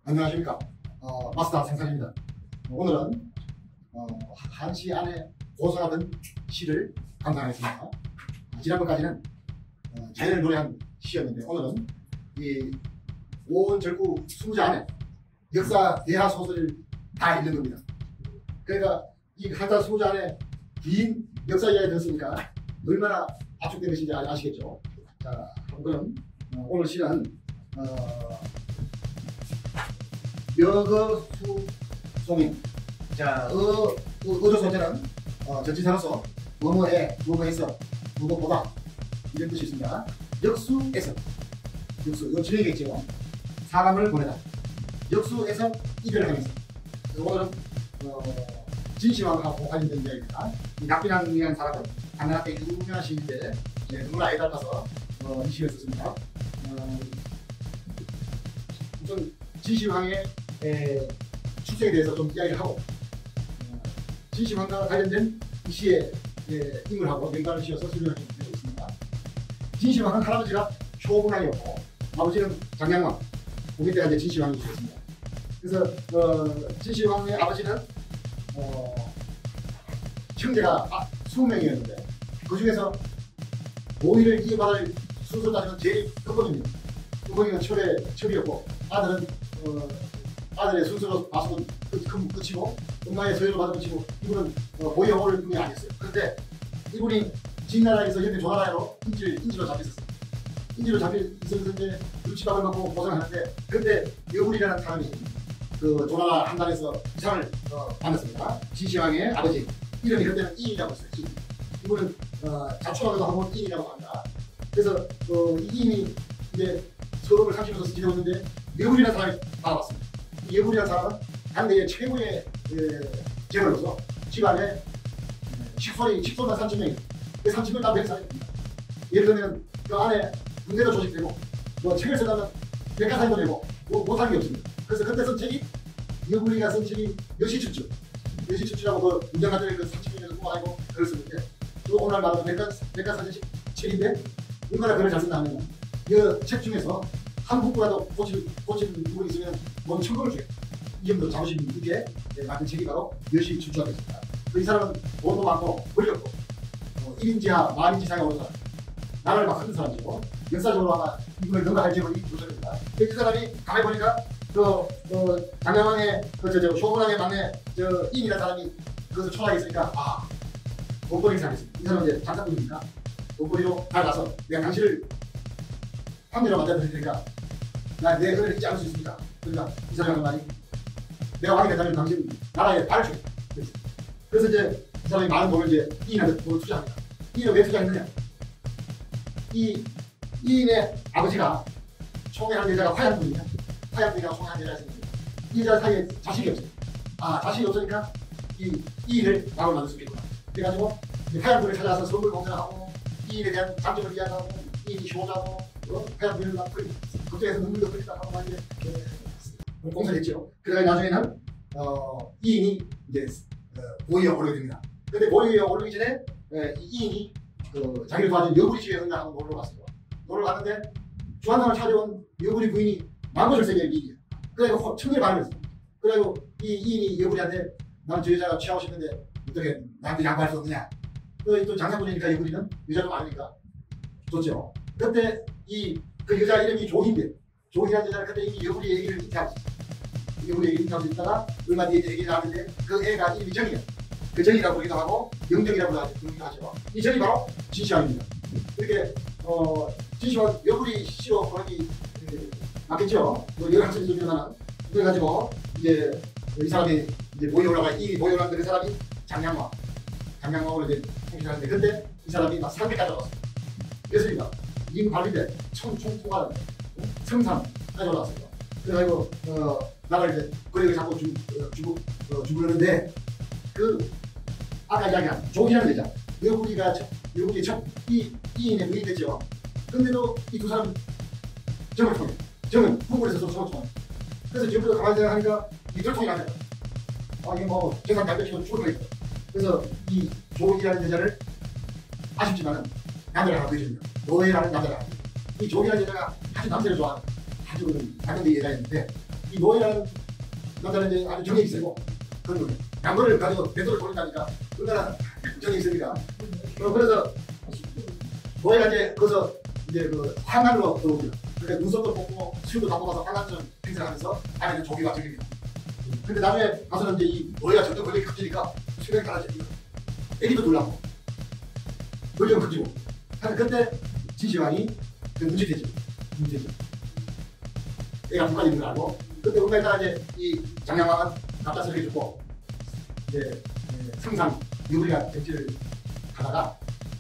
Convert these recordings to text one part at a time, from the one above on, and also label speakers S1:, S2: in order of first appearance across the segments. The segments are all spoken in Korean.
S1: 안녕하십니까. 마스터 생산입니다. 오늘은 한시 안에 고사하던 시를 감상하겠습니다. 지난번까지는 자연을 노래한 시였는데 오늘은 이 오온절구 20자 안에 역사 대하 소설을 다 읽는 겁니다. 그러니까 이 한자 20자 안에 긴 역사 이야기 들었으니까 얼마나 압축된 것인지 아시겠죠. 자, 그럼 오늘 시는 묘거수송인. 자, 어조소자는 전치사로서 뭐뭐해, 뭐뭐해서, 뭐뭐보다 이런 뜻이 있습니다. 역수에서, 역수, 이거 진행이겠죠. 사람을 보내다. 역수에서 이별을 하면서. 오늘은 진시황하고 관련된 이야기입니다. 이 낙빈왕이라는 사람은 당나라 때 유명한 시인인데 누구나 아예 닮아서 이 시를 썼습니다. 우선 진시황의 출생에 대해서 좀 이야기를 하고 진시황과 관련된 이 시의 인물하고 연관을 지어서 설명을 좀 드리고 있습니다. 진시황은 할아버지가 쇼군왕이었고 아버지는 장량왕, 고기 때가 이제 진시황이 되었습니다. 그래서 진시황의 아버지는 형제가 20명이었는데 그 중에서 고위를 이어받을 순서 따지면 제일 끝번입니다. 끝번이는 철이었고 아들은 아들의 순서로 봐서는 끝이고 엄마의 소유로 받은 끝이고 이분은 고위 영호를 분이 아니었어요. 그런데 이분이 진나라에서 현재 조나라로 인지로 잡혔었어요. 인지로 잡혀있어서 이제 눈치밥을 먹고 고생하는데 그런데 여불이라는 사람이 그 조나라 한단에서 이상을 받았습니다. 진시황의 아버지 이름이 그때는 이인이라고 했어요. 이분은 자초하기도 하고 이인이라고 합니다. 그래서 이인이 이제 서록을 30년서 지내고 있는데 여불이라는 사람이 받아왔습니다. 이 여불이라는 사람은 당대의 최고의 재벌로서 집안에 식솔만 3,000명이 그 3,000명 다 몇 사람입니다. 예를 들면 그 안에 군대도 조직되고 뭐 책을 쓰려면 백과사전도 되고 못하는 게 없습니다. 그래서 그때 쓴 책이 여불이가 쓴 책이 여시추추라고 그 문장가들의 그 30년에서 모아가지고 글을 쓰는데 또 오늘 말하는 백과사전식 책인데 얼마나 글을 잘 쓴다 하면 이 책 중에서 한 부분이라도 고칠 부분이 있으면 뭔 천금을 주겠다. 이 정도 자부심 있게 만든 책이 바로 여시추추가 됐습니다. 이 사람은 돈도 많고 권력도 1인지하 만인지상에 오른 사람, 나라를 막 흔든 사람이고 역사적으로 아마 이분을 능가할 제목이 조선입니다. 이 사람이 가만히 보니까 장량왕의 쇼군왕의 막내 이인이라는 사람이 그것을 초라하게 있으니까 돈벌이를 생각했습니다. 이 사람은 이제 장사꾼이니까 돈벌이로 잘 가서 내가 당신을 황제로 만들어드릴 테니까 내 은혜를 잊지 않을 수 있습니다. 그러니까 이 사람이 하는 말이 내가 왕이 된다면 당신 나라에 발을 주겠다. 그래서 이제 이 사람이 많은 돈을 이제 이인한테 돈을 투자합니다. 이인을 왜 투자했느냐? 이인의 아버지가 총애한 여자가 화양군이냐? 화양군이랑 총애한 여자가 있습니다. 이 여자 사이에 자식이 없어요. 자식이 없으니까 이인을 왕을 만들 수 있겠구나. 그래가지고 화양군을 찾아서 선물 공전하고 이인에 대한 장점을 이야기하고 이인이 효자고 화양군을 막 걱정해서 눈물도 흘리다 하고 막 이렇게 공선을 했죠. 그러다 나중에는 이인이 이제 고위에 오르게 됩니다. 근데 고위에 오르기 전에 이인이 자기를 도와준 여불이 집에 응가하고 놀러 갔어요. 놀러 갔는데 주한상을 찾아온 여불이 부인이 망고절세계의 이인이에요. 그래가지고 청년의 말을 했어요. 그래가지고 이 이인이 여불이한테 나는 저 여자가 취하고 싶은데 어떻게 나한테 양보할 수 없느냐. 또 장사꾼이니까 여불이는 여자도 많으니까 좋죠. 그때 그 여자 이름이 조희인데 조희라는 여자는 그때 이미 여불이 얘기를 인태하고 있어요. 여불이 얘기를 인태하고 있다가 얼마 뒤에 얘기를 하는데 그 애가 이름이 정이에요. 그 정이라고 부르기도 하고 영정이라고 부르기도 하죠. 이 정이 바로 진시황입니다. 이렇게 진시황 여불이 시로 보내기 맞겠죠. 여러 학생이 있지만 그래가지고 이제 이 사람이 이제 모여 올라가는데 그 사람이 장량왕으로 이제 통치하는데 그때 이 사람이 막 상계까지 올라왔어요. 그랬으니까 임 관리대 총통관 성산까지 올라왔어요. 그래가지고 나를 이제 거리를 잡고 죽으려는데 아까 이야기한 조희라는 여자 여불이 첫 이인의 부인이 됐죠. 근데도 이 두 사람은 정을 통해 정은 궁궐에서 정을 통해 그래서 지금부터 가만히 생각하니까 이들통이 나잖아. 이게 뭐 재산 잘 뺏기고 죽을 거겠다. 그래서 이 조희라는 여자를 아쉽지만은 남자를 하나 보여줍니다. 노예라는 남자가 이 조희라는 여자가 아주 남자를 좋아하는 아주 나경대 여자였는데 이 노예라는 남자는 이제 아주 정액이 세고 그런 놈이 양거를 가지고 배도를 돌린다니까 얼마나 정액이 셉니까? 그래서 노예가 이제 거기서 이제 그 황한으로 들어옵니다. 그러니까 눈썹도 뽑고 수염도 다 뽑아서 황한처럼 행세를 하면서 안에는 조기가 정액입니다. 근데 나중에 가서는 이제 이 노예가 점점 권력이 커지니까 수령이 달라집니다. 애기도 놀라고 권력은 커지고 하는 그때 진시황이 그 눈치채지. 애가 북한에 있는 걸 알고 그때 뭔가 있다가 이제 이 장량왕은 납작스럽게 죽고 이제 성상 유부리가 정치를 하다가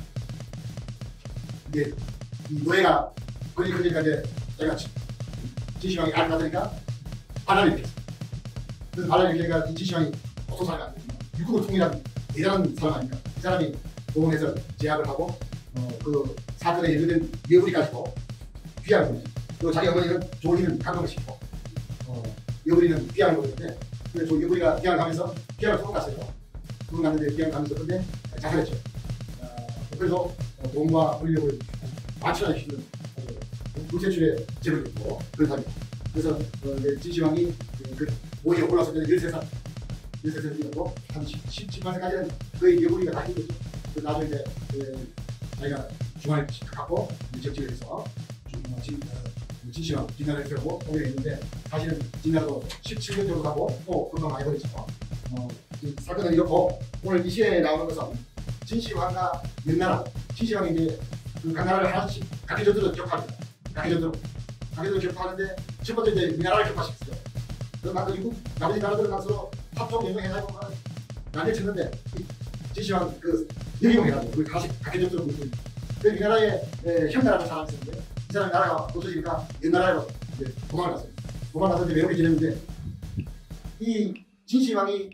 S1: 이제 이 노예가 권력이 커지니까 이제 내가 진시황이 알을 받으니까 반란을 일으켰어. 그래서 반란을 일으키니까 이 진시황이 어떤 사람이 안 됩니다. 육국을 통일한 대단한 사람 아닙니까? 이 사람이 동원해서 제압을 하고 그 사건에 연루된 여부리까지도 귀양을 보내지. 또 자기 어머니는 조리는 감동을 시키고 여부리는 귀양을 보냈는데 그래서 여부리가 귀양을 가면서 귀양을 도망갔어요. 도망갔는데 귀양을 가면서 근데 자살했죠. 그래서 돈과 권력을 만천하게 시키는 불체출의 죄를 짓고 그런 사람이에요. 그래서 진시황이 그 모에 올라서 13살 뛰었고 한 17살까지는 거의 여부리가 다 힘들죠. 그래서 나중에 이제 자기가 중앙에 갖고 정치를 해서 진시황 진나라를 세우고 오게 했는데 사실은 진나라도 17년 정도 가고 또 금방 많이 걸렸죠. 사건은 이렇고 오늘 이 시간에 나오는 것은 진시황과 명나라 진시황이 이제 그 각 나라를 하나씩 각계전투로 격파합니다. 각계전투로 격파하는데 첫 번째 이제 명나라를 격파시켰어요. 그래서 미국 나머지 나라들은 가서 합종 연맹해가지고 난리를 쳤는데 진시황 그 여기공해가지고 우리 각계전투로 그 명나라에 형나라는 사람이 있었는데 이 사람이 나라가 없어지니까 옛나라로 이제 도망을 갔어요. 도망가서 이제 외롭게 지냈는데 이 진시황이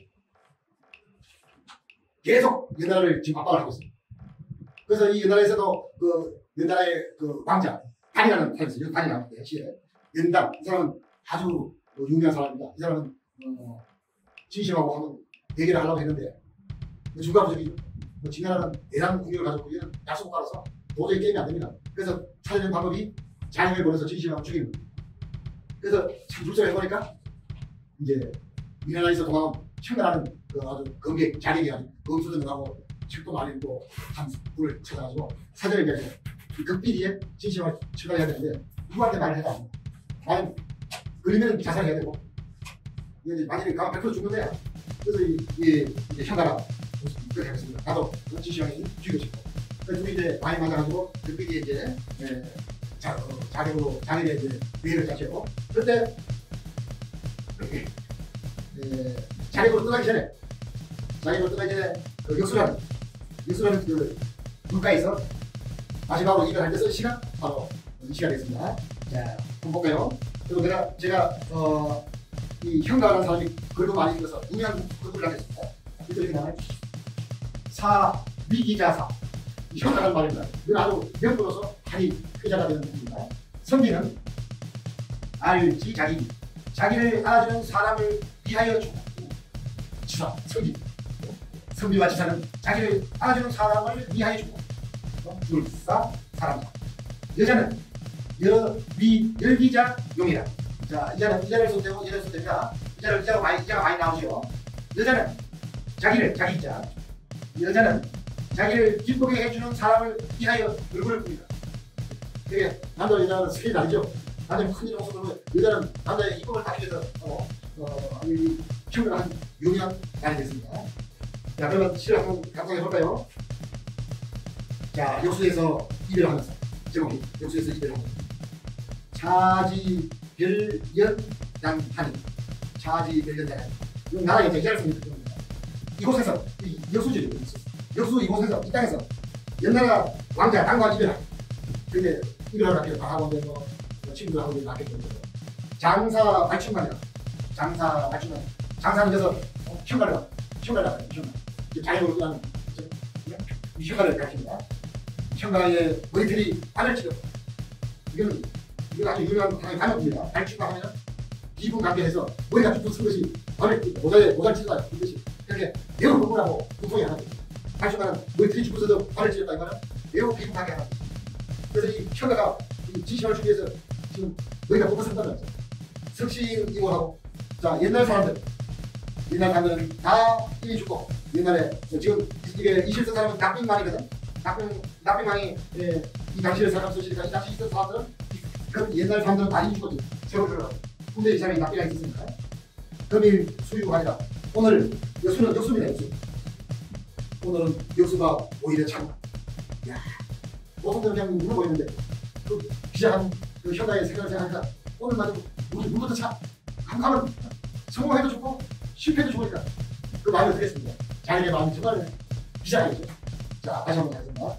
S1: 계속 옛나라를 지금 압박을 하고 있어요. 그래서 이 옛나라에서도 그 옛나라의 그 왕자 단이라는 사람이 있어요. 단이 나왔는데 시에 연당 이 사람은 아주 유명한 사람입니다. 이 사람은 진시황하고 한번 대결을 하려고 했는데 중간부적이죠. 진나라는 대단한 국력을 가졌고 얘는 약속가라서 도저히 게임이 안 됩니다. 그래서 찾아낸 방법이 장인을 보내서 진시황을 죽이는 거예요. 그래서 참 줄서를 해보니까 이제 미나라에서 도망온 청나라는 그 아주 검객 자객이 아주 검수도 나가고 책도 많이 읽고 한 분을 찾아가지고 사전을 이야기해요. 이 극비리에 진시황을 처벌해야 되는데 누구한테 말을 해도 안 돼요. 만약 그러면 자살해야 되고 이제 만약에 가면 100% 죽는 거야. 그래서 이제 현가가 그렇게 하겠습니다. 나도 진시황이 죽이고 싶고 둘이 이제 많이 맞아가지고 극비리에 이제 자격으로 자격에 이제 위해를 자체고 그때 자격으로 떠나기 전에 그 역수라는 그 물가에서 마지막으로 이별할 때 쓸 시간 바로 이 시간이겠습니다. 자, 한번 볼까요? 그리고 제가 이 현가라는 사람이 글도 많이 읽어서 유명한 글을 남겼습니다. 이렇게 나와요. 사위기자사 현가라는 말입니다. 이건 아주 명분으로서 많이 회자가 되는 부분입니다. 선비는 알지 자기를 알아주는 사람을 위하여 주고 지사 선비와 지사는 자기를 알아주는 사람을 위하여 주고 둘사 사람이다. 여자는 열기자 용이라. 자, 이자를 써도 되고 이자를 써도 됩니다. 이자가 많이 나오죠. 여자는 자기를 기쁘게 해주는 사람을 위하여 얼굴을 풉니다. 이게 남자 여자는 스케일이 다르죠. 남자는 큰일 없어도 여자는 남자의 이쁨을 받기 위해서 평등한 유명한 말이 됐습니다. 자, 그러면 시를 한번 감상해 볼까요? 자, 역수에서 이별하면서 제목이 역수에서 이별하면서 차지별연양하니 차지별연양하니 이건 나라의 대결을 쓰는 겁니다. 이곳에서 역수죠. 역수 이곳에서 이 땅에서 옛날 왕자 땅과 이별하니 근데 이별하고 나서 다 하고 뭐 친구들하고 낫겠죠. 장사 발충관이라 장사는 그래서 현가를 자연으로 떠나는 이 현가를 가르칩니다. 현가의 머리털이 바늘치고 이건 아주 유명한 단어입니다. 발충관 하면 기분 감겨해서 머리가 툭툭 쓴 것이 모자를 치다 이 것이 그렇게 매우 흥분하고 고통이 하나 됩니다. 발충관은 머리털이 죽어서도 발을 찔렀다 이거는 매우 기분 감게 하나 됩니다. 그래서 이 현가가 진시황을 주기 위해서 지금 머리가 뽑아쓴다는 거죠. 석신이고하고 자 옛날 사람들은 다 이미 죽고 옛날에 지금 이게 20세 사람은 낙빈만이거든. 낙빈만이 이 당시를 살아왔으니까 이 당시 있던 사람들은 그 옛날 사람들은 다 이미 죽었지. 세월을 군대 이상의 낙빈이 있었으니까 금일 수유하니라. 오늘 역수입니다. 역수. 오늘은 역수가 오히려 참 야 보통들은 그냥 물어보이는데 그 기자한 그 현장의 생각을 생각하니까 오늘만 해도 우리 물부터 차 감감은 성공해도 좋고 실패해도 좋으니까 그 마음을 드렸습니다. 자기의 마음이 정말 비장하겠죠. 자 다시 한번 하겠습니다.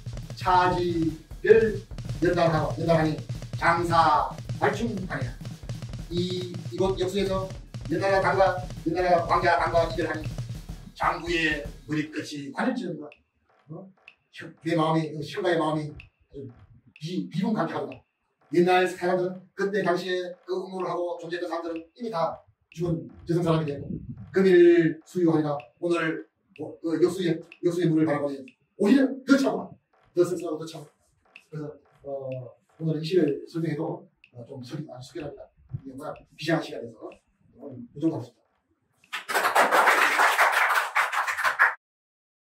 S1: 차지별 연달하니 장사 발충하니라. 이곳 역수에서 연달아 왕자 당과 이별하니 장부의 머리끝이 관일지는가. 내 마음이 현가의 마음이 비분간격하다. 옛날 사람들은 그때 당시에 그 음모를 하고 존재했던 사람들은 이미 다 죽은 저승 사람이 되고 금일 수유하니까 오늘 그 역수의 물을 바라보니 오히려 더 차고 더 쓸쓸하고 더 차고. 그래서 오늘은 이 시를 설명해도 좀 석연합니다. 이게 뭐야 비장한 시가 돼서 오늘 이 정도 하겠습니다.